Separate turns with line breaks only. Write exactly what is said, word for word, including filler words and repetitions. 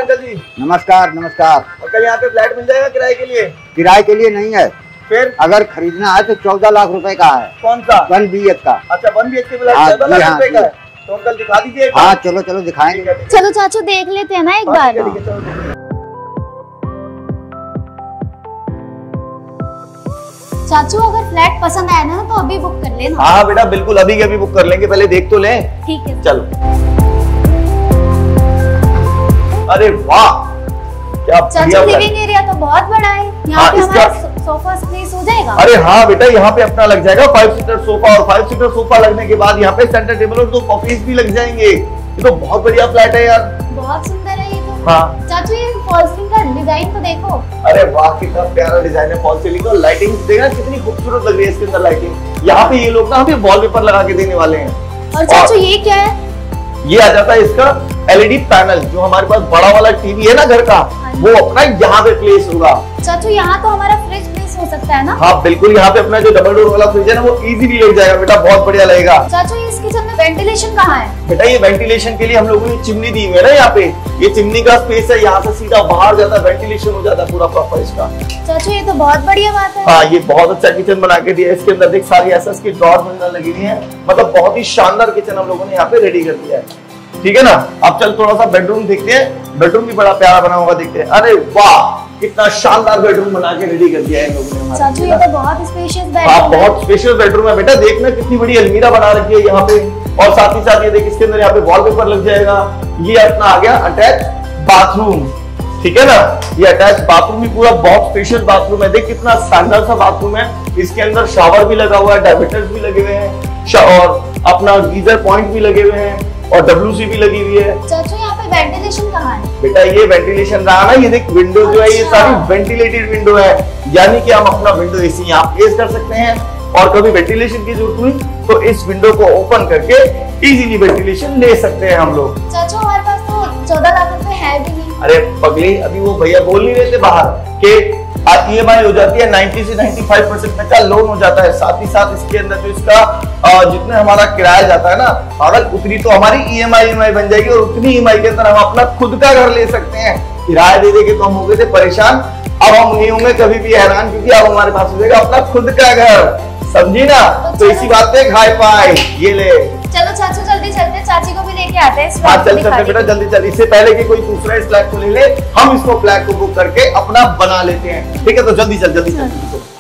Uncle जी।
नमस्कार नमस्कार।
Uncle यहाँ पे फ्लैट मिल जाएगा किराए के लिए?
किराए के लिए नहीं है,
फिर
अगर खरीदना है तो चौदह लाख रुपए का है।
कौन सा?
वन बी एच का।
अच्छा वन बी एच के फ्लैट
हाँ,
चौदह लाख
हाँ,
रुपए का है, तो अंकल दिखा दीजिए।
हाँ चलो चलो दिखाएंगे।
चलो चाचू देख लेते हैं ना एक बार। चाचू अगर फ्लैट पसंद आया ना तो अभी बुक कर लेना।
हाँ बेटा बिल्कुल, अभी के अभी बुक कर लेंगे, पहले देख तो लें।
ठीक है
चलो। अरे वाह क्या
चाचू, लिविंग एरिया तो बहुत बड़ा है, यहाँ
हाँ,
पे
इसका...
हमारा सोफा स्पेस हो जाएगा।
अरे हाँ बेटा, यहाँ पे अपना लग जाएगा फाइव सीटर सोफा, और फाइव सीटर सोफा लगने के बाद यहाँ पे सेंटर टेबल और दो कॉफीज भी लग जाएंगे। ये तो बहुत बढ़िया फ्लैट है यार।
बहुत सुंदर है ये तो।
हाँ
चाचू ये फॉल सीलिंग का डिजाइन तो देखो।
अरे वाह कितना प्यारा डिजाइन है फॉल सीलिंग का। लाइटिंग देखना कितनी खूबसूरत लग रही है इसके अंदर लाइटिंग। यहाँ पे ये लोग ना हमें वॉलपेपर लगा के देने वाले हैं।
और चाचू ये क्या है?
ये आ जाता है इसका एल ई डी पैनल, जो हमारे पास बड़ा वाला टीवी है ना घर का, वो अपना यहाँ पे प्लेस होगा।
चाचू यहाँ तो हमारा फ्रिज प्लेस हो सकता है ना?
हाँ बिल्कुल, यहाँ पे अपना जो डबल डोर वाला फ्रिज है ना वो इजीली लग जाएगा बेटा, बहुत बढ़िया लगेगा।
चाचू इस किचन में वेंटिलेशन कहाँ है?
बेटा ये वेंटिलेशन के लिए हम लोगों ने चिमनी दी हुई है ना यहाँ पे, ये चिमनी का स्पेस है, यहाँ से सीधा बाहर जाता है, वेंटिलेशन हो जाता है पूरा प्रॉपर इसका।
चाचू ये तो बहुत बढ़िया बात है।
हाँ ये बहुत अच्छा किचन बना के दिया है। इसके अंदर देख सारी एस एस की ड्रॉर्स अंदर लगी हुई है, मतलब बहुत ही शानदार किचन हम लोगों ने यहाँ पे रेडी कर दिया है। ठीक है ना, अब चल थोड़ा सा बेडरूम देखते हैं। बेडरूम भी बड़ा प्यारा बना होगा, देखते हैं। अरे वाह कितना शानदार बेडरूम बना के रेडी कर दिया है इन लोगों ने।
चाचू ये तो बहुत स्पेशियस बेडरूम
है।
हाँ
बहुत स्पेशियस बेडरूम है बेटा, देखना कितनी बड़ी अलमीरा बना रखी है यहाँ पे, और साथ ही साथ ये देख इसके अंदर यहाँ पे वॉलपेपर लग जाएगा। ये अपना आ गया अटैच बाथरूम, ठीक है ना, ये अटैच बाथरूम भी पूरा बहुत स्पेशियस बाथरूम है। देख कितना शानदार सा बाथरूम है, इसके अंदर शावर भी लगा हुआ है, डाइवर्टर्स भी लगे हुए हैं, और अपना गीजर पॉइंट भी लगे हुए हैं, और डब्ल्यू सी भी लगी हुई है।
चाचू यहाँ पे वेंटिलेशन कहाँ है?
बेटा ये वेंटिलेशन रहा ना, ये देख विंडो जो है ये सारी वेंटिलेटेड विंडो है, यानी कि हम अपना विंडो एसी यहाँ प्लेस कर सकते हैं, और कभी वेंटिलेशन की जरूरत हुई तो इस विंडो को ओपन करके इजीली वेंटिलेशन ले सकते हैं हम लोग।
चाचू हमारे पास तो चौदह लाख रुपए है भी नहीं।
अरे पगली, अभी वो भैया बोल नहीं रहे थे बाहर के ई एम आई हो जाती है नब्बे से पचानवे परसेंट तक का लोन हो जाता है। साथ ही साथ इसके अंदर जो इसका जितने हमारा किराया जाता है ना, अगर उतनी तो हमारी ई एम आई बन जाएगी, और उतनी ई एम आई के अंदर हम अपना खुद का घर ले सकते हैं। किराया दे देके तो हम हो गए थे परेशान, अब हम नहीं होंगे कभी भी हैरान, क्योंकि अब हमारे पास हो जाएगा अपना खुद का घर, समझी ना। तो इसी बात पे हाई फाई ये ले।
चलो चाचू जल्दी चलते, चाची को भी लेके आते हैं।
हाँ चल चलते बेटा, जल्दी चल, इससे पहले कि कोई दूसरा इस फ्लैट को ले ले, हम इसको फ्लैट को बुक करके अपना बना लेते हैं। ठीक है, तो जल्दी चल जल्दी चल।